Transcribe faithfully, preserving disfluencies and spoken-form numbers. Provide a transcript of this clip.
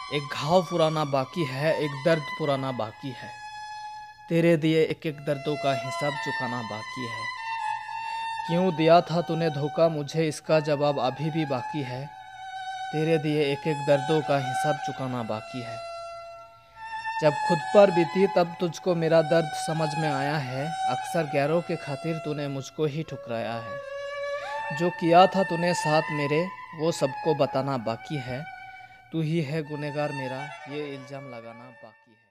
एक घाव पुराना बाकी है, एक दर्द पुराना बाकी है। तेरे दिए एक एक दर्दों का हिसाब चुकाना बाकी है। क्यों दिया था तूने धोखा, मुझे इसका जवाब अभी भी बाकी है। तेरे दिए एक एक दर्दों का हिसाब चुकाना बाकी है। जब खुद पर बीती तब तुझको मेरा दर्द समझ में आया है। अक्सर गैरों के खातिर तूने मुझको ही ठुकराया है। जो किया था तूने साथ मेरे वो सबको बताना बाकी है। तू ही है गुनहगार मेरा, ये इल्ज़ाम लगाना बाकी है।